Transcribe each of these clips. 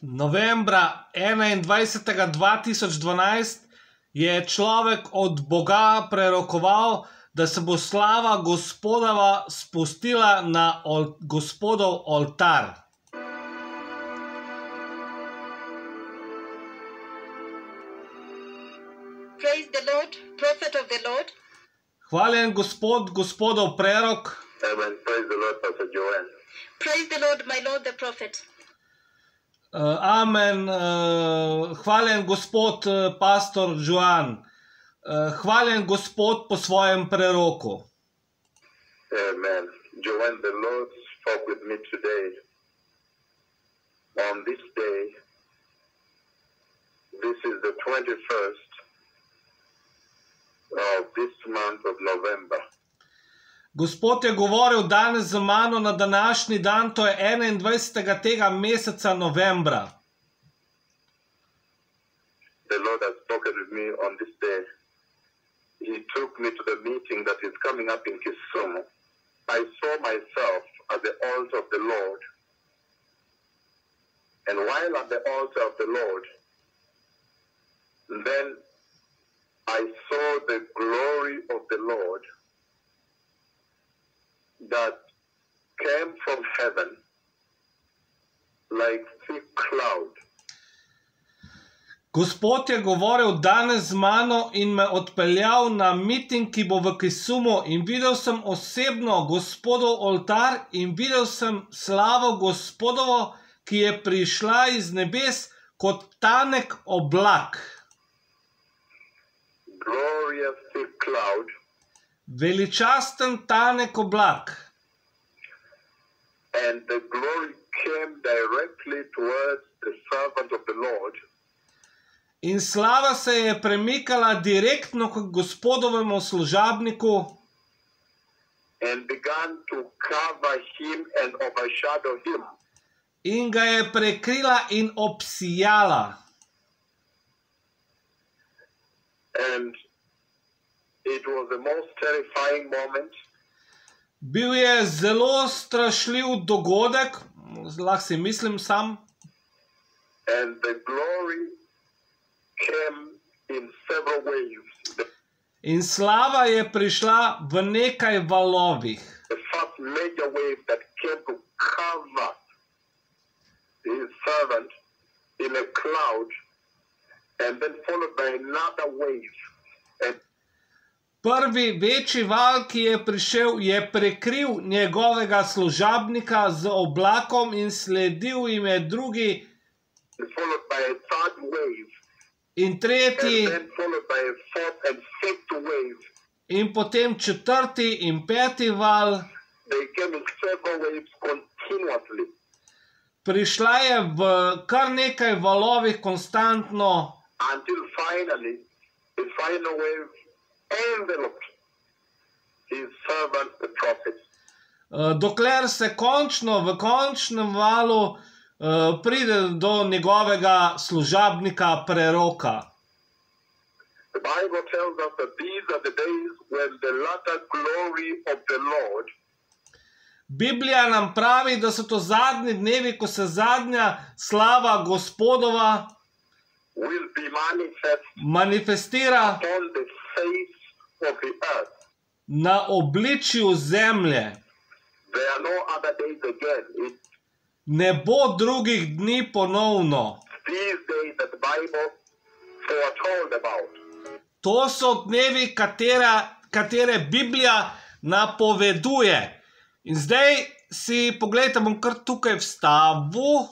novembra 21. 2012 je človek od Boga prerokoval, da se bo slava Gospodova spustila na Gospodov oltar. Praise the Lord, prophet of the Lord. Hvaljen Gospod, Gospodov prerok. Amen. Praise the Lord, Pastor Joanne. Praise the Lord, my Lord the prophet. Amen. Hvaljen Gospod, pastor Joan. Hvaljen Gospod po svojem preroku. Amen. Joanne, the Lord spoke with me today. On this day, this is the 21st of this month of November. Gospod je govoril danes z mano na današnji dan, to je 21. tega meseca novembra. The Lord has spoken with me on this day. He took me to the meeting that is coming up in Kisumu. I saw myself at the altar of the Lord. And while at the altar of the Lord, then I saw the glory of the Lord that came from heaven like thick cloud. Gospod je govoril danes z mano in me odpeljal na miting, ki bo v Kisumu, in videl sem osebno Gospodov oltar in videl sem slavo Gospodovo, ki je prišla iz nebes kot tanek oblak. Glorious thick cloud. Veličasten tanek oblak. And the glory came directly towards the servant of the Lord. In slava se je premikala direktno k Gospodovemu služabniku And began to cover him and overshadow him. in ga je prekrila in obsijala. And it was the most terrifying moment. Bil je zelo strašljiv dogodek, lahko si mislim sam, And the glory came in several waves. in slava je prišla v nekaj valovih. The first major wave that came to cover his servant in a cloud, and then followed by another wave. And Prvi večji val, ki je prišel, je prekril njegovega služabnika z oblakom in sledil jim je drugi followed by a third wave, in tretji and then followed by a fourth and fifth wave. in potem četrti in peti val. They came in several waves continuously. Prišla je v kar nekaj valovih konstantno, Until finally, the final wave enveloped his servant, the prophet. dokler se končno v končnem valu pride do njegovega služabnika preroka. The Bible tells us that these are the days when the latter glory of the Lord Biblija nam pravi, da so to zadnji dnevi, ko se zadnja slava Gospodova will be manifest manifestira on the face of the earth. na obličju zemlje. There are no other days again. It's Ne bo drugih dni ponovno. these days that the Bible foretold about. To so dnevi, katere Biblija napoveduje. In zdaj si, poglejte, bom kar tukaj vstavil,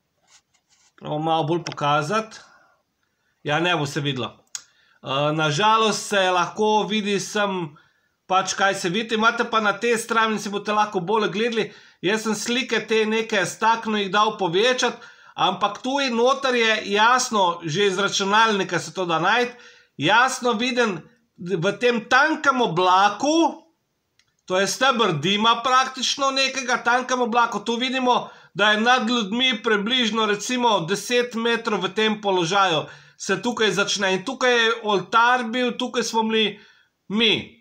prav malo bolj pokazati. Ja, ne bo se videlo. Nažalost se lahko vidi sem, pač kaj se vidi, imate pa na tej strani, si boste lahko bolj gledali. Jaz sem slike te neke stakno jih dal povečati, ampak tu in noter je jasno, že iz računalnika se to da najti, jasno viden v tem tankem oblaku, to je steber dima praktično nekega tankem oblaku, tu vidimo, da je nad ljudmi približno recimo 10 metrov v tem položaju, se tukaj začne. In tukaj je oltar bil, tukaj smo bili mi.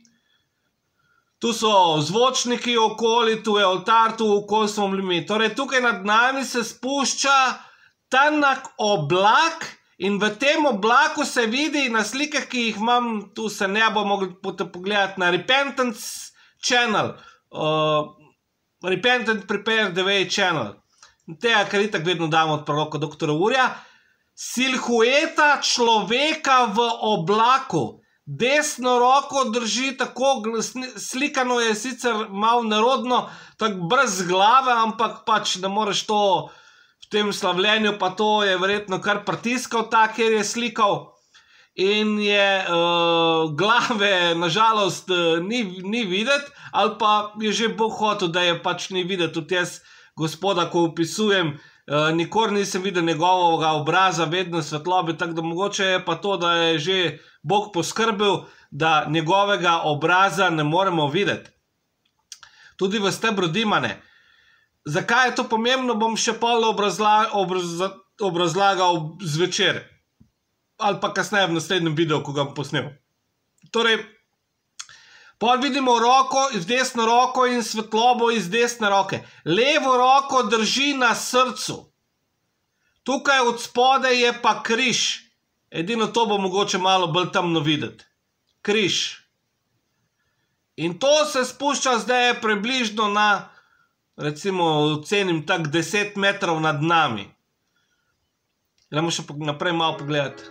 Tu so zvočniki okoli, tu je oltar, tu okoli smo bili mi. Torej tukaj nad nami se spušča tanak oblak in v tem oblaku se vidi na slikah, ki jih imam, tu se ne bo mogli pogledati na Repentance Channel, Repentant Prepare the Way Channel. Tega, kar itak vedno damo od proroka doktora Urja. Silhueta človeka v oblaku. Desno roko drži tako, slikano je sicer malo nerodno, tako brez glave, ampak pač ne moreš to v tem slavljenju, pa to je verjetno kar pritiskal ta, kjer je slikal. In je glave nažalost ni videti, ali pa je že Bog hotel, da je pač ni videti. Tudi jaz gospoda, ko opisujem, nikoli nisem videl njegovega obraza, vedno svetlobe, tako da mogoče je pa to, da je že Bog poskrbel, da njegovega obraza ne moremo videti. Tudi v stebru Dimane. Zakaj je to pomembno, bom še pol obrazlagal zvečer. Ali pa kasneje v naslednjem videu, ko ga bom posnel. Torej, pol vidimo roko, desno roko in svetlobo iz desne roke. Levo roko drži na srcu. Tukaj od spode je pa križ. Edino to bo mogoče malo bolj temno videti. Križ. In to se spušča zdaj približno na, recimo, ocenim tak 10 metrov nad nami. Gremo še naprej malo pogledati.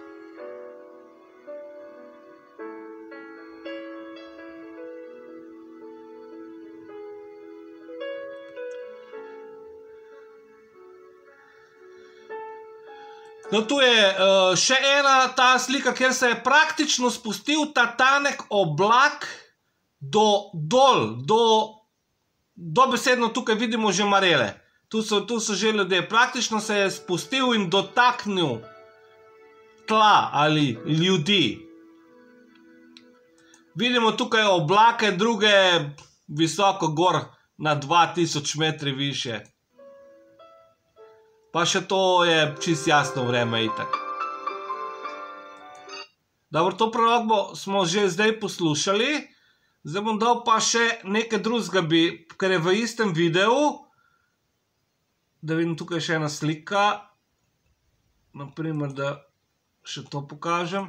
No, tu je še ena ta slika, kjer se je praktično spustil ta tanek oblak dol, dobesedno tukaj vidimo že marele. Tu so že ljudje. Praktično se je spustil in dotaknil tla ali ljudi. Vidimo tukaj oblake, druge visoko gor na 2000 metri više. Pa še to je čist jasno vreme itak. Dobro, to prorokbo smo že zdaj poslušali. Zdaj bom dal pa še nekaj drugega, ker je v istem videu. Da vidim tukaj še ena slika. Naprimer, da še to pokažem.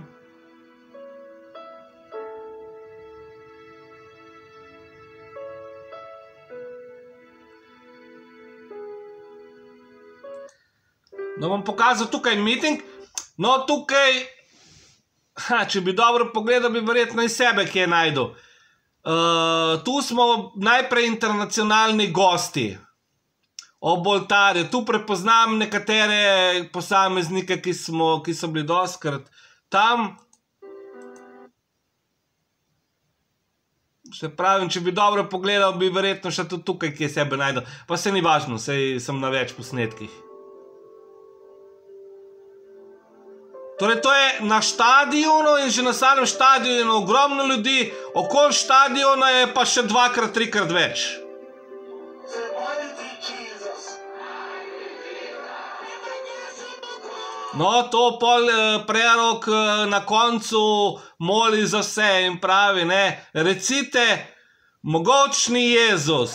No, bom pokazal tukaj meeting. No, tukaj, če bi dobro pogledal, bi verjetno iz sebe kje najdel. Tu smo najprej internacionalni gosti. Ob oltarju. Tu prepoznam nekatere posameznike, ki so bili dostikrat tam. Se pravim, če bi dobro pogledal, bi verjetno še tudi tukaj kje sebe najdel. Pa se ni važno, saj sem na več posnetkih. Torej, to je na štadionu in že na samem štadionu je ogromno ljudi, okoli štadiona je pa še 2-krat, 3-krat več. No, to pol prerok na koncu moli za vse in pravi, ne, recite, mogočni Jezus.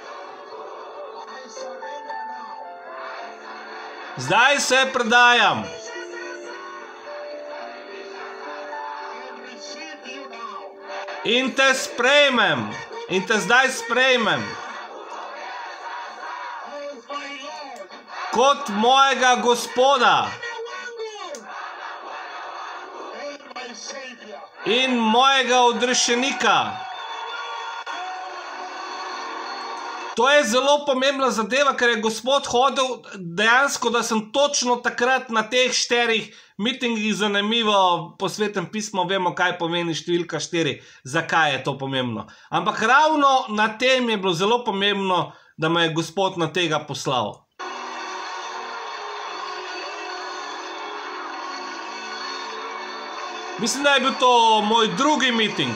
Zdaj se predajam. In te sprejmem, in te zdaj sprejmem kot mojega Gospoda in mojega odrešenika. To je zelo pomembna zadeva, ker je Gospod hodil dejansko, da sem točno takrat na teh 4 mitingih, zanimivo, po Svetem pismu vemo, kaj pomeni številka 4, zakaj je to pomembno. Ampak ravno na tem je bilo zelo pomembno, da me je Gospod na tega poslal. Mislim, da je bil to moj drugi miting.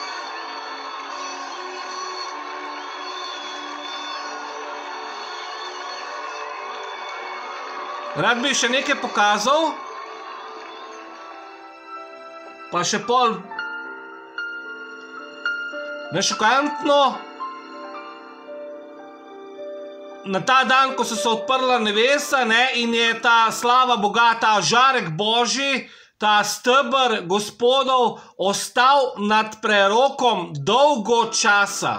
Rad bi še nekaj pokazal. Pa še pol nešokantno. na ta dan, ko so se odprla nebesa, ne, in je ta slava Boga, ta žarek Božji, ta steber Gospodov ostal nad prerokom dolgo časa.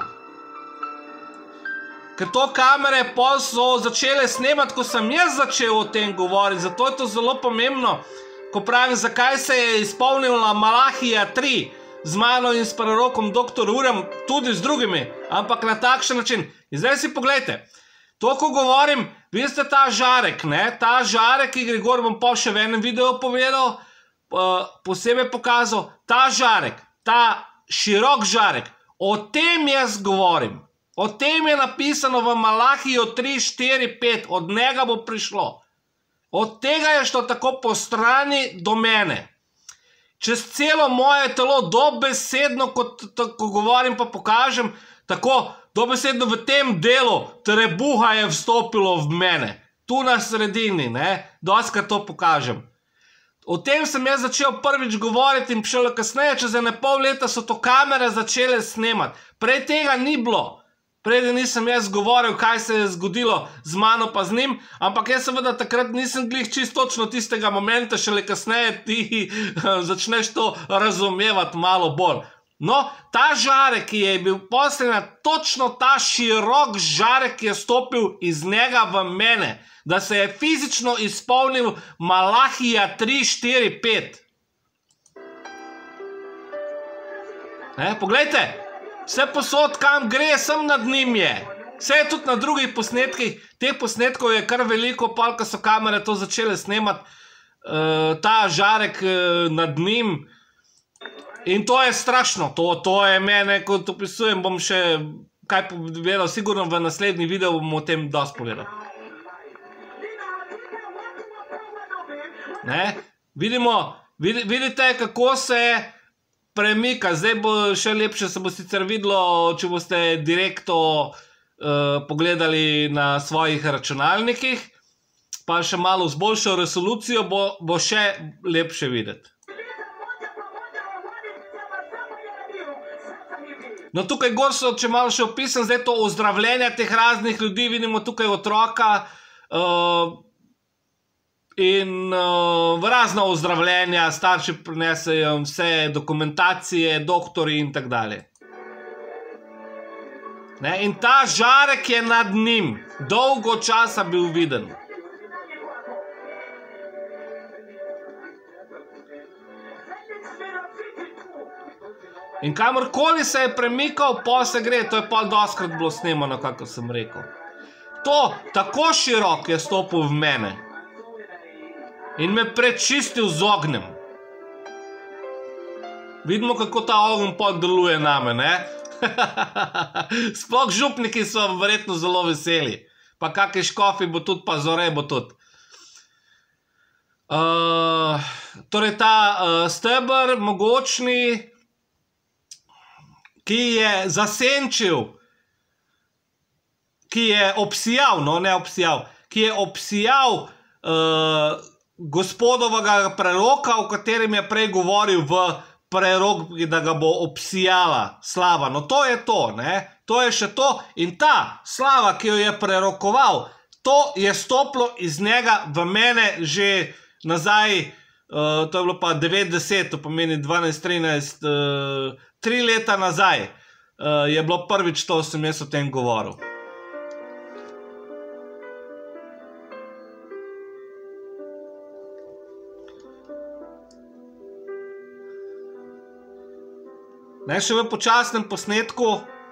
Ker to kamere pol so začele snemati, ko sem jaz začel o tem govoriti, zato je to zelo pomembno, ko pravim, zakaj se je izpolnila Malahija 3 z mano in s prerokom dr. Urem, tudi z drugimi, ampak na takšen način. In zdaj si pogledajte, to, ko govorim, vidite ta žarek, ne, ta žarek, ki gre gor, bom pa še v enem videu povedal, posebej pokazal, ta žarek, ta širok žarek, o tem jaz govorim. O tem je napisano v Malahijo 3, 4, 5, od njega bo prišlo. Od tega je šlo tako po strani do mene. Čez celo moje telo, dobesedno, ko govorim pa pokažem, tako dobesedno v tem delu trebuha je vstopilo v mene. Tu na sredini, ne, doskrat to pokažem. O tem sem jaz začel prvič govoriti in šele kasneje, čez ene pol leta so to kamere začele snemati. Prej tega ni bilo. Preden nisem jaz govoril, kaj se je zgodilo z mano pa z njim, ampak jaz seveda takrat nisem glih čisto točno tistega momenta, šele kasneje ti začneš to razumevati malo bolj. No, ta žarek, ki je bil poslednja, točno ta širok žarek je stopil iz njega v mene, da se je fizično izpolnil Malahija 3, 4, 5. Poglejte, vse posod, kam gre, sem nad njim je. Vse je tudi na drugih posnetkih. Teh posnetkov je kar veliko, pa ko so kamere to začele snemati, ta žarek nad njim. In to je strašno. To je mene, kot opisujem, bom še kaj povedal. Sigurno v naslednji video bom o tem dosti povedal. Vidite, kako se premika. Zdaj bo še lepše, se bo sicer videlo, če boste direktno pogledali na svojih računalnikih, pa še malo z boljšo resolucijo bo še lepše videti. No, tukaj gor so, če malo še opisam, zdaj to ozdravljenje teh raznih ljudi, vidimo tukaj otroka in razna ozdravljenja, starši prinesejo vse dokumentacije, doktori in tak dalje. In ta žarek je nad njim, dolgo časa bil viden. In kamorkoli se je premikal, pa se gre, to je pa dostkrat bilo snemano, kako sem rekel. To, tako širok je stopil v mene in me prečistil z ognjem. Vidimo, kako ta ogenj pa deluje name, ne? Sploh župniki so verjetno zelo veseli. Pa kakšni škofi bo tudi, pa Zore bo tudi. Torej ta steber mogočni, ki je zasenčil, ki je obsijal, no ne obsijal, ki je obsijal Gospodovega preroka, o katerem je prej govoril v prerok, da ga bo obsijala slava. No to je to, ne? To je še to. In ta slava, ki jo je prerokoval, to je stopilo iz njega v mene že nazaj, to je bilo pa 90, to pomeni 12, 13, 3 leta nazaj je bilo prvič to, sem jaz o tem govoril. Ne, še v počasnem posnetku.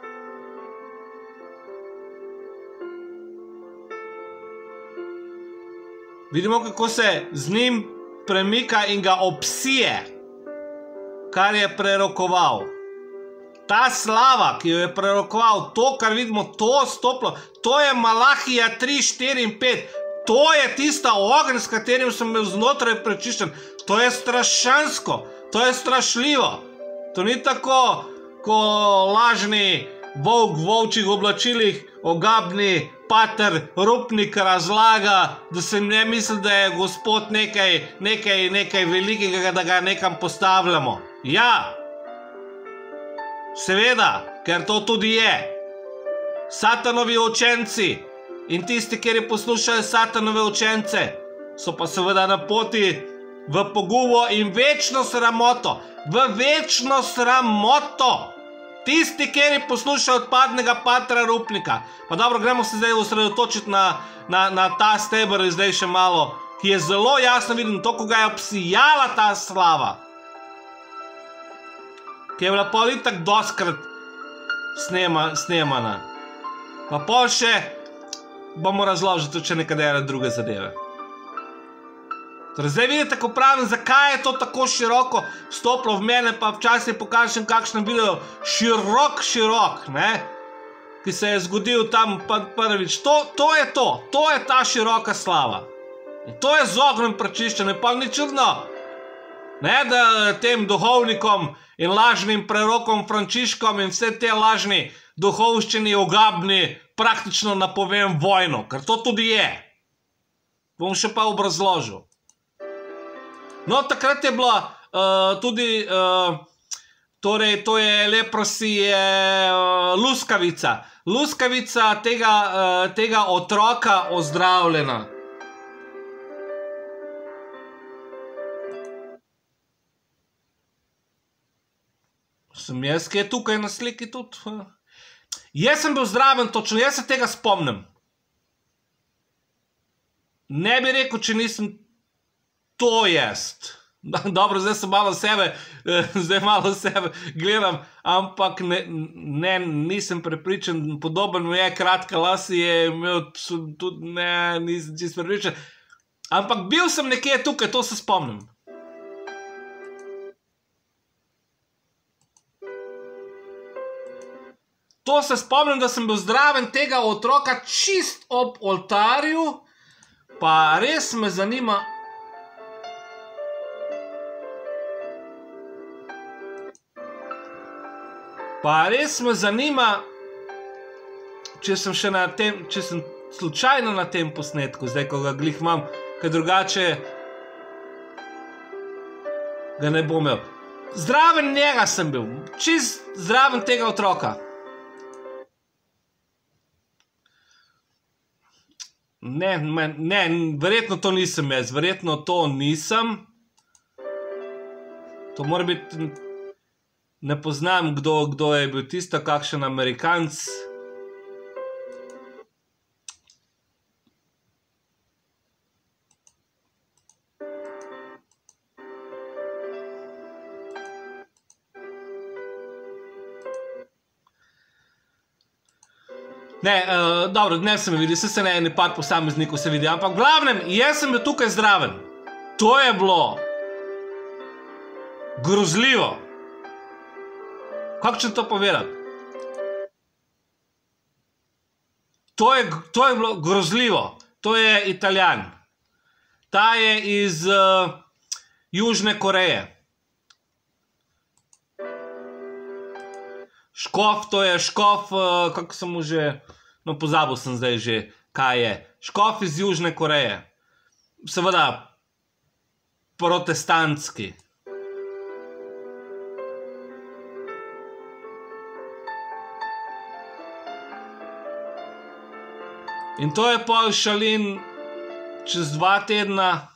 Vidimo, kako se z njim premika in ga obsije, kar je prerokoval. Ta slava, ki jo je prerokoval, to, kar vidimo, to stoplo, to je Malahija 3, 4 in 5. To je tista ogenj, s katerim sem bil znotraj prečiščen. To je strašansko, to je strašljivo. To ni tako, ko lažni volk v volčjih oblačilih, ogabni pater Rupnik razlaga, da se ne misli, da je Gospod nekaj velikega, da ga nekam postavljamo. Ja, seveda, ker to tudi je. Satanovi učenci In tisti, kjer poslušajo satanove učence, so pa seveda na poti v pogubo in večno sramoto. V večno sramoto. Tisti, kjer poslušajo odpadnega patra Rupnika. Pa dobro, gremo se zdaj osredotočiti na ta steber zdaj še malo, ki je zelo jasno viden, to, ko ga je obsijala ta slava. Ki je bila pol itak doskrat snemana. Pa pol še bomo razložili tudi še nekatere druge zadeve. Torej, zdaj vidite, ko pravim, zakaj je to tako široko vstoplo v mene, pa včasih pokažem kakšen video širok, ne? Ki se je zgodil tam prvič. To je to. To je ta široka slava. In to je z ognjem prečiščeno. Pa ni čudno, ne, da tem duhovnikom in lažnim prerokom Frančiškom in vse te lažni duhovščini ogabni praktično napovem vojno, ker to tudi je. Bom še pa obrazložil. No, takrat je bila tudi, torej, to je leprosi, luskavica. Luskavica tega otroka ozdravljena. Sem jaz, ki je tukaj na sliki tudi. Jaz sem bil zdraven točno, jaz se tega spomnim. Ne bi rekel, če nisem to jaz. Dobro, zdaj sem malo sebe gledam, ampak nisem prepričan, podoben mu je, kratka las je imel tudi, nisem čisto prepričan. Ampak bil sem nekje tukaj, to se spomnim. To se spomnim, da sem bil zdraven tega otroka čist ob oltarju, pa res me zanima. Če sem še na tem, če sem slučajno na tem posnetku, zdaj, ko ga glih imam, ker drugače ga ne bom imel. Zdraven njega sem bil, čist zdraven tega otroka. Ne, verjetno to nisem jaz, verjetno to nisem. To mora biti, ne poznam, kdo je bil tisto, kakšen Amerikanc. Ne, dobro, ne se me vidi, se ne eni par posameznikov se vidi, ampak v glavnem, jaz sem bil tukaj zdraven. To je bilo grozljivo. Kako če to povedati? To je bilo grozljivo. To je Italijan. Ta je iz Južne Koreje. Škof, to je škof, kako sem mu že, no pozabil sem zdaj že, kaj je. Škof iz Južne Koreje. Seveda, protestantski. In to je pol Šalin čez 2 tedna